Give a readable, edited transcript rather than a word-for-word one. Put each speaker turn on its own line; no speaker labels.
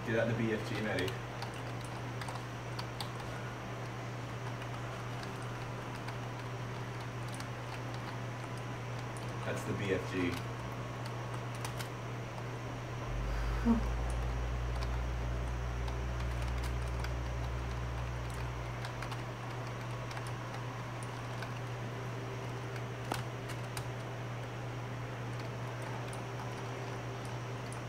Do that in the BFG, Maddie. That's the BFG.